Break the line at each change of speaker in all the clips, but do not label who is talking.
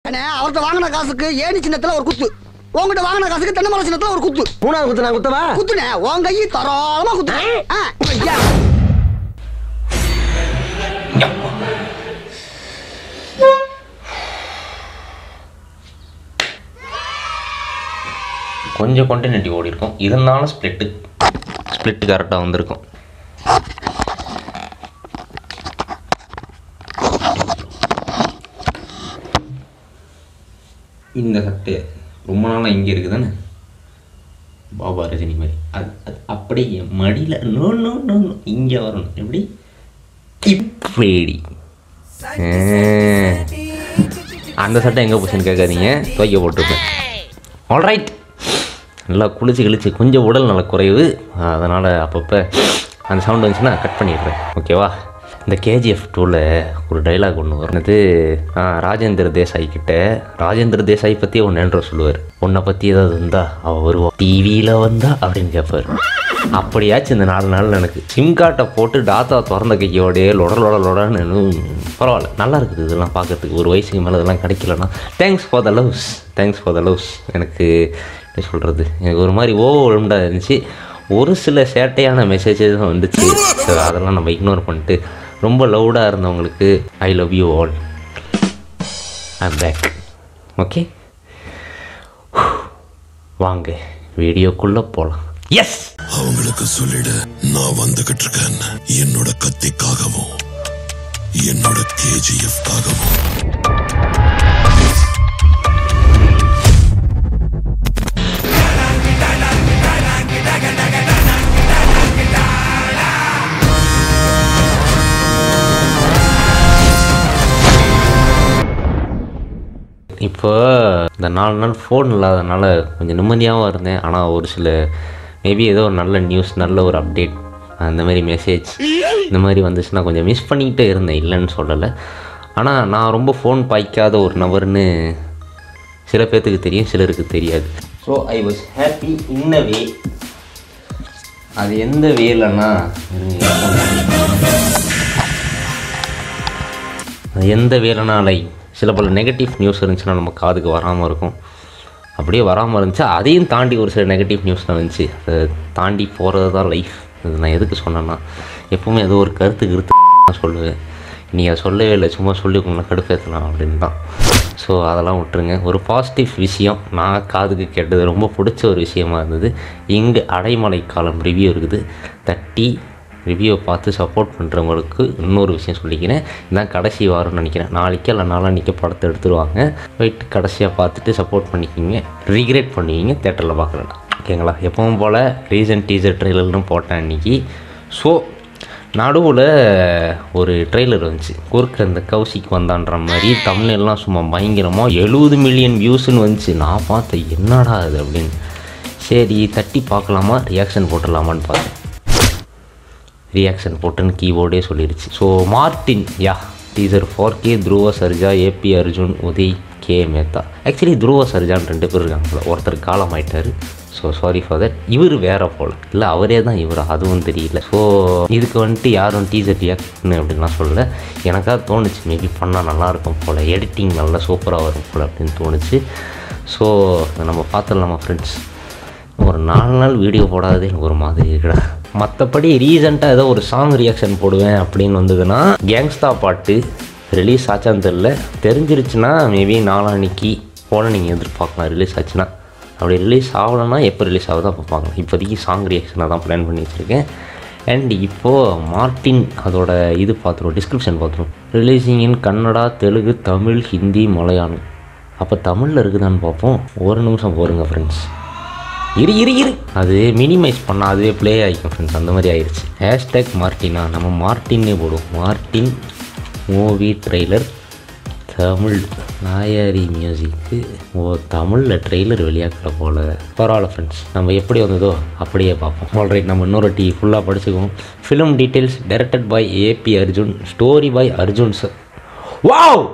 அவர்கிட்ட வாங்கின காசுக்கு ஏணி சின்னத்துல ஒரு குத்து, உங்ககிட்ட வாங்கின காசுக்கு தென்னை மரம் சின்னத்துல ஒரு குத்து. மூணாவது குத்து நான் குத்தவா? குத்துனே உன் கையை தரோளமா குத்துனேன்.
கொஞ்சம் கொண்டனட்டி ஓடி இருக்கும், இருந்தாலும் ஸ்பிளிட்டு கரெக்டாக வந்திருக்கும். இந்த சட்டை ரொம்ப நாளாக இங்கே இருக்குதானே, பாபா ரஜினி மாதிரி. அது அப்படியே மடியில் நோ நோ நோ நோ இங்கே வரணும். எப்படி இப்படி அந்த சட்டை எங்கே போச்சுன்னு கேட்காதீங்க, துவைக்க போட்டுருப்பேன். ஆல்ரைட், நல்லா குளிச்சு கொஞ்சம் உடல் நல்ல குறைவு, அதனால் அப்பப்போ அந்த சவுண்ட் வந்துச்சுன்னா கட் பண்ணிடுறேன், ஓகேவா? இந்த கேஜிஎஃப் 2ல் ஒரு டைலாக் ஒன்று வருது. ராஜேந்திர தேசாய் கிட்ட ராஜேந்திர தேசாய் பற்றி ஒன்று சொல்லுவார். உன்னை பற்றி ஏதாவது இருந்தால் அவள் வருவான், டிவியில் வந்தா அப்படின்னு கேட்பார். அப்படியாச்சும் இந்த 4 நாள் எனக்கு சிம் கார்ட்டை போட்டு டாத்தா திறந்த கையோடையே லொடன்னு பரவாயில்ல, நல்லா இருக்குது இதெல்லாம் பார்க்கறதுக்கு. ஒரு வயசுக்கு மேலே இதெல்லாம் கிடைக்கலன்னா தேங்க்ஸ் ஃபார் த லவ்ஸ். எனக்கு என்ன சொல்கிறது, எனக்கு ஒரு மாதிரி ஒழுங்காக இருந்துச்சு. ஒரு சில சேட்டையான மெசேஜஸ் தான் வந்துச்சு, அதெல்லாம் நம்ம இக்னோர் பண்ணிட்டு ரொம்ப லவுடாக இருந்தவங்களுக்கு I love you all, I'm back. Okay, வாங்க வீடியோக்குள்ளே போகலாம். எஸ்,
அவங்களுக்கு சொல்லிட நான் வந்துகிட்டு இருக்கேன், என்னோட கத்திக்காகவும் என்னோட கேஜிஎஃப்காகவும்.
இப்போ இந்த 4 நாள் ஃபோன் இல்லாதனால கொஞ்சம் நிம்மதியாகவும் இருந்தேன். ஆனால் ஒரு சில மேபி ஏதோ ஒரு நல்ல நியூஸ், நல்ல ஒரு அப்டேட், அந்த மாதிரி மெசேஜ் இந்த மாதிரி வந்துச்சுன்னா கொஞ்சம் மிஸ் பண்ணிக்கிட்டே இருந்தேன், இல்லைன்னு சொல்லலை. ஆனால் நான் ரொம்ப ஃபோன் பாய்க்காத ஒரு நபர்னு சில பேர்த்துக்கு தெரியும், சிலருக்கு தெரியாது. So I was happy in a way. அது எந்த வேலைன்னா, எந்த வேலைனா லைக் சில பல நெகட்டிவ் நியூஸ் இருந்துச்சுன்னா நம்ம காதுக்கு வராமல் இருக்கும். அப்படியே வராமல் இருந்துச்சா அதையும் தாண்டி ஒரு சில நெகட்டிவ் நியூஸ்லாம் வந்துச்சு. அதை தாண்டி போகிறது தான் லைஃப். அது நான் எதுக்கு சொன்னேன்னா, எப்போவுமே ஏதோ ஒரு கருத்து நான் சொல்லுவேன். நீ அதை சொல்லவே இல்லை, சும்மா சொல்லி உங்களை கடுப்பேற்றலாம் அப்படின்னு தான். ஸோ அதெல்லாம் விட்டுருங்க. ஒரு பாசிட்டிவ் விஷயம் நான் காதுக்கு கேட்டது, ரொம்ப பிடிச்ச ஒரு விஷயமா இருந்தது. இங்கே அடைமழை காலம் ரிவ்யூ இருக்குது. ரிவ்யூவை பார்த்து சப்போர்ட் பண்ணுறவங்களுக்கு இன்னொரு விஷயம் சொல்லிக்கிறேன். இதான் கடைசி வாரம்னு நினைக்கிறேன். நாளைக்கு இல்லை நாளான்னைக்கு படத்தை எடுத்துருவாங்க. போயிட்டு கடைசியாக பார்த்துட்டு சப்போர்ட் பண்ணிக்கிங்க, ரிக்ரெட் பண்ணுவீங்க தேட்டரில் பார்க்குறேன், ஓகேங்களா? எப்பவும் போல் ரீசன்ட் டீசர் ட்ரெய்லர்னு போட்டேன் அன்றைக்கி. ஸோ நடுவில் ஒரு ட்ரெய்லர் வந்துச்சு, குறுக்க இந்த கௌசிக்கு வந்தான்ற மாதிரி. தமிழ்லாம் சும்மா பயங்கரமாக 70 மில்லியன் வியூஸ்ன்னு வந்துச்சு. நான் பார்த்தேன், என்னடா அது அப்படின்னு. சரி தட்டி பார்க்கலாமா, ரியாக்ஷன் போட்டுடலாமான்னு பார்த்தேன். ரியாக்ஷன் போட்டுன்னு கீபோர்டே சொல்லிடுச்சு. So Martin teaser 4K, Dhruva Sarja, AP Arjun, Uday, K Mehta. Actually Dhruva சர்ஜான்னு 2 பேர் இருக்காங்க போல, ஒருத்தர் காலம் ஆகிட்டார். So sorry for that. இவர் வேறு போல், இல்லை அவரே தான் இவர், அதுவும் தெரியல. ஸோ இதுக்கு வந்துட்டு யாரும் டீசர் ரியாக்ட்னு அப்படின்லாம் சொல்லலை. எனக்காக தோணுச்சு மேபி பண்ணால் நல்லாயிருக்கும் போல், எடிட்டிங் நல்லா சூப்பராக வரும் போல் அப்படின்னு தோணுச்சு. ஸோ நம்ம பார்த்துடலாமா ஃப்ரெண்ட்ஸ்? ஒரு 4 நாள் வீடியோ போடாதே எனக்கு ஒரு மாதிரி இருக்குடா. மற்றபடி ரீசெண்டாக ஏதோ ஒரு சாங் ரியாக்ஷன் போடுவேன் அப்படின்னு வந்ததுன்னா, கேங்ஸ்டா பாட்டு ரிலீஸ் ஆச்சான்னு தெரில. தெரிஞ்சிருச்சுன்னா மேபி நாளான்னைக்கு போல நீங்கள் எதிர்பார்க்கலாம் ரிலீஸ் ஆச்சுன்னா. அப்படி ரிலீஸ் ஆகலைன்னா எப்போ ரிலீஸ் ஆகுதோ அப்போ பார்க்கலாம். இப்போதைக்கு சாங் ரியாக்ஷனாக தான் பிளான் பண்ணி வச்சுருக்கேன். அண்ட் இப்போது மார்டின் அதோட இது பார்த்துருவோம், டிஸ்கிரிப்ஷன் பார்த்துருவோம். Releasing in Kannada, Telugu, Tamil, Hindi, Malayalam. அப்போ தமிழில் இருக்குதான்னு பார்ப்போம். ஒரு நிமிஷம் போருங்க ஃப்ரெண்ட்ஸ். இரு அது மினிமைஸ் பண்ணால் அதுவே ப்ளே ஆகிக்கும் ஃப்ரெண்ட்ஸ், அந்த மாதிரி ஆயிடுச்சு. ஹேஷ்டேக் மார்டினா, நம்ம மார்டின்னே போடுவோம். மார்டின் மூவி ட்ரெய்லர் தமிழ், நாயாரி மியூசிக்கு. தமிழில் ட்ரெய்லர் வெளியாக்கல போல். பரவாயில்ல ஃப்ரெண்ட்ஸ், நம்ம எப்படி வந்ததோ அப்படியே பார்ப்போம். ஆல்ரைட், நம்ம இன்னொரு ஃபுல்லாக படிச்சுக்குவோம். Film details directed by AP Arjun, story by Arjun sir. Wow,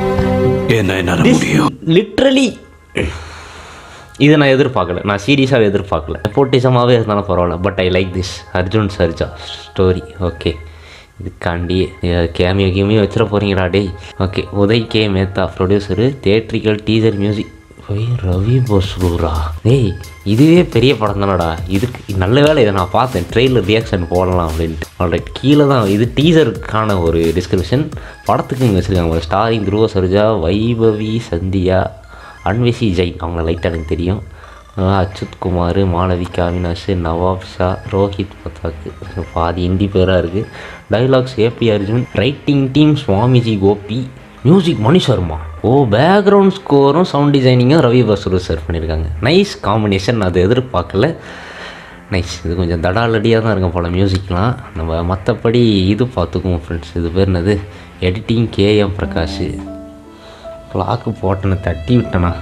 literally இதை நான் எதிர்பார்க்கல, நான் சீரியஸாகவே எதிர்பார்க்கல. நெப்போட்டிசமாகவே இருந்தாலும் பரவாயில்ல, but I like this. Arjun Sarja story. Okay, இதுக்காண்டி கேமியோ வச்சிட போகிறீங்களா டேய்? Okay, Uday K Mehta producer, theatrical teaser music Ravi பஸ்ரூரா. டேய் இதுவே பெரிய படம் தானடா. இதுக்கு நல்ல வேலை இதை நான் பார்த்தேன், ட்ரெயிலர் ரியாக்ஷன் போடலாம் அப்படின்ட்டு. ஆல்ரைட், கீழே தான் இது டீசருக்கான ஒரு டிஸ்கிரிப்ஷன். படத்துக்கு இங்கே வச்சுருக்காங்க. ஸ்டாரிங் துருவ சரோஜா, வைபவி சந்தியா, அன்வேஷி ஜெயின், அவங்கள லைட்டாக எனக்கு தெரியும். அச்சுத் குமார், மாளவிகா அவினாஷ், நவாப் ஷா, ரோஹித் பத்தாக்கு, பாதி ஹிந்தி பேராக இருக்குது. Dialogues AP Arjun, writing team Swamiji Gopi, music Mani Sharma. Background ஸ்கோரும் சவுண்ட் டிசைனிங்கும் ரவி பஸ்ரு சார் பண்ணியிருக்காங்க. நைஸ் காம்பினேஷன், அது எதிர்பார்க்கல. நைஸ், இது கொஞ்சம் தடாலடியாக தான் இருக்கும் போல் மியூசிக்லாம். நம்ம மற்றபடி இது பார்த்துக்குவோம் ஃப்ரெண்ட்ஸ். இது பேர் என்னது, எடிட்டிங் கேஎம் பிரகாஷ். லாக்கு போட்டேன்னு தட்டி விட்டேனா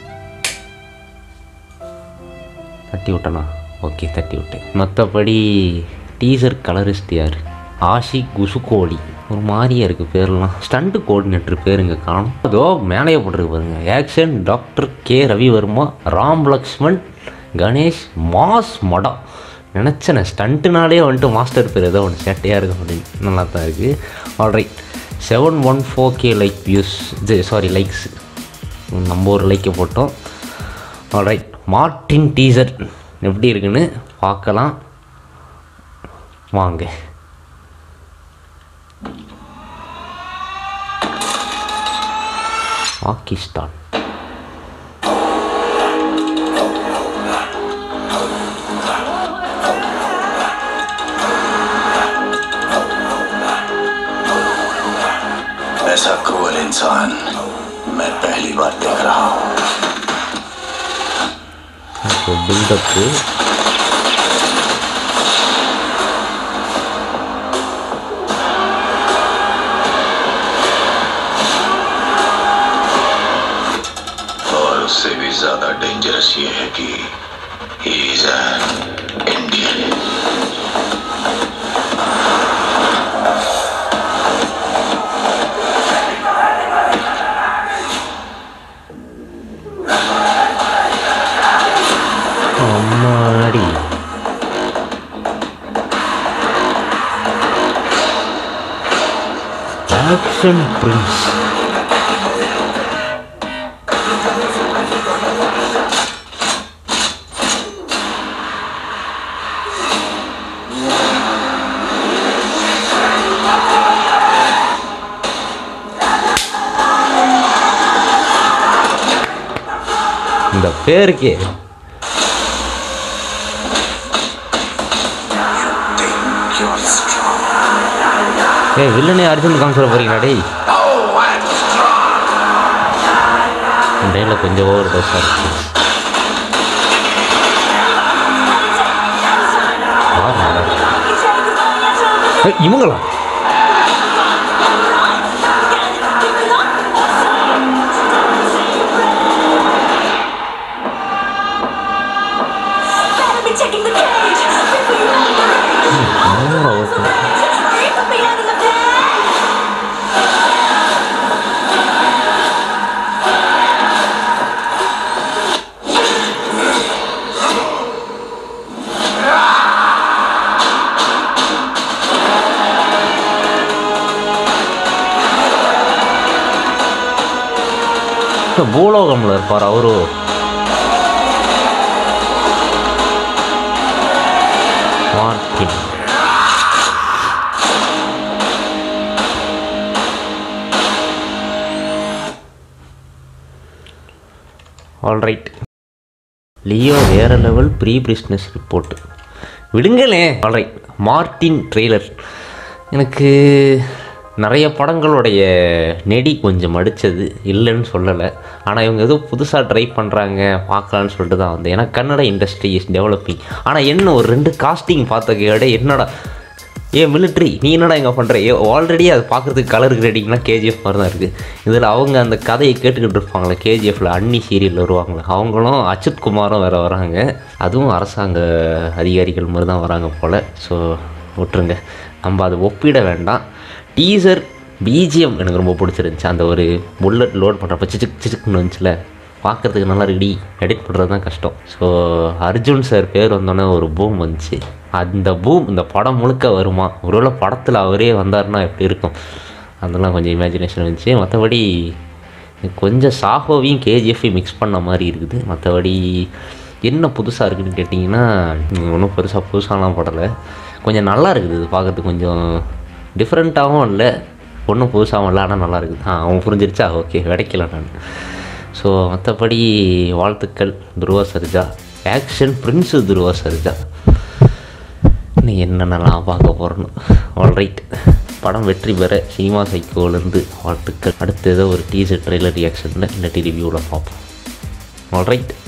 ஓகே, தட்டி விட்டேன். மற்றபடி டீசர் கலரிஸ்ட் யார், ஆஷிக் குசுகோலி. ஒரு மாதிரியாக இருக்குது பேர்லாம். ஸ்டண்ட்டு கோஆர்டினேட்டர் பேர் இங்கே காணும். அதோ மேலேயே போட்டிருக்கு பாருங்க. Action doctor K Ravivarma, Ram Lakshman, Ganesh, Mass Mada. நினச்சேன் ஸ்டண்ட்டுனாலே வந்துட்டு மாஸ்டர் பேர் ஏதோ ஒன்று சேட்டையாக இருக்கும் அப்படின்னு. நல்லா தான் இருக்குது. Alright, 714K like views, likes. நம்ம ஒரு லைக்கை போட்டோம். ஆல்ரைட், மார்டின் டீசர் எப்படி இருக்குன்னு பார்க்கலாம் வாங்க. பாகிஸ்தான்.
ऐसा क्रूअल इंसान मैं पहली बार देख रहा हूँ.
बिल्डअप
और उससे भी ज्यादा डेंजरस ये है कि he is an Indian.
அம்மாடி, ஆக்ஷன் பிரின்ஸ். இந்த பேருக்கே வில்லனே அர்ஜுன் காமிச்சிட போறீங்களா டேய்? டைலாக் கொஞ்சம் ஓவர் டோஸாக இருக்கு. இவங்களா? பூலோகம்ல இருப்பார் அவரு. மார்டின். ஆல்ரைட், லியோ வேற லெவல் ப்ரீ பிஸ்னஸ் ரிப்போர்ட் விடுங்களே. Alright, Martin trailer. எனக்கு நிறைய படங்களுடைய நெடி கொஞ்சம் அடித்தது இல்லைன்னு சொல்லலை. ஆனால் இவங்க ஏதோ புதுசாக ட்ரை பண்ணுறாங்க பார்க்கலான்னு சொல்லிட்டு தான் வந்தேன். ஏன்னா கன்னட இண்டஸ்ட்ரி இஸ் டெவலப்பிங். ஆனால் என்ன ஒரு 2 காஸ்டிங் பார்த்த கேட என்னடா மிலிட்ரி நீ என்னடா இங்கே பண்ணுற? ஆல்ரெடி அது பார்க்குறதுக்கு கலர் கிரேடிங்லாம் கேஜிஎஃப் மாதிரி தான் இருக்குது. இதில் அவங்க அந்த கதையை கேட்டுக்கிட்டு இருப்பாங்களே, கேஜிஎஃப்பில் அன்னி சீரியலில் வருவாங்களே, அவங்களும் அச்சுத் குமாரும் வேறு வராங்க. அதுவும் அரசாங்க அதிகாரிகள் மாதிரி தான் வராங்க போல். ஸோ விட்டுருங்க, நம்ம அதை ஒப்பிட வேண்டாம். டீசர் பிஜிஎம் எனக்கு ரொம்ப பிடிச்சிருந்துச்சி. அந்த ஒரு புல்லட் லோட் பண்ணுறப்ப சிச்சுக்குன்னு வந்துச்சுல, பார்க்குறதுக்கு நல்லா ரெடி, எடிட் பண்ணுறது தான் கஷ்டம். ஸோ அர்ஜுன் சார் பேர் வந்தோடனே ஒரு பூம் வந்துச்சு. அந்த பூம் இந்த படம் முழுக்க வருமா, ஒருவேளை படத்தில் அவரே வந்தாருன்னா எப்படி இருக்கும், அதெல்லாம் கொஞ்சம் இமேஜினேஷன் வந்துச்சு. மற்றபடி கொஞ்சம் சாஹோவையும் கேஜிஎஃப்பையும் மிக்ஸ் பண்ண மாதிரி இருக்குது. மற்றபடி என்ன புதுசாக இருக்குதுன்னு கேட்டிங்கன்னா ஒன்றும் புதுசாலாம் படலை, கொஞ்சம் நல்லா இருக்குது. இது பார்க்குறதுக்கு கொஞ்சம் டிஃப்ரெண்ட்டாகவும் இல்லை, ஒன்றும் புதுசாகவும் இல்லை, ஆனால் நல்லா இருக்குது. அவன் புரிஞ்சிருச்சா, ஓகே விடைக்கல நான். ஸோ மற்றபடி வாழ்த்துக்கள் துருவா சர்ஜா, ஆக்ஷன் பிரின்ஸு துருவா சர்ஜா. நீ என்னென்னலாம் பார்க்க போகிறேன்னு. ஆல்ரைட், படம் வெற்றி பெற சினிமா சைக்கோலேருந்து வாழ்த்துக்கள். அடுத்து ஏதோ ஒரு டீசர் ட்ரெய்லர் ரியாக்ஷனில் இல்லாட்டி ரிவ்யூவில் பார்ப்போம். ஆல்ரைட்.